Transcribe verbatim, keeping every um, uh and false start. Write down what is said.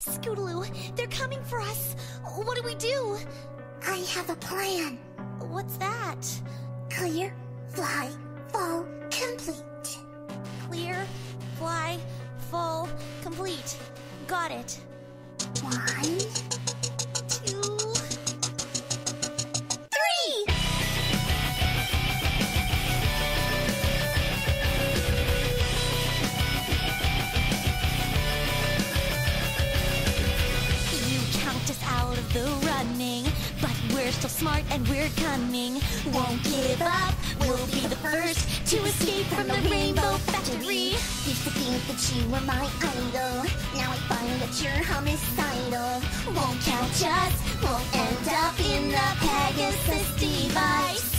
Scootaloo, they're coming for us. What do we do? I have a plan. What's that? Clear, fly, fall, complete. Clear, fly, fall, complete. Got it. One, Two, three! You count us out of the running, but we're still smart and we're cunning. Won't give up, we'll be the first to escape from the Rainbow Factory. Used to think that you were my idol. Now I find that you're homicidal. Won't catch us, we'll end up in the Pegasus device.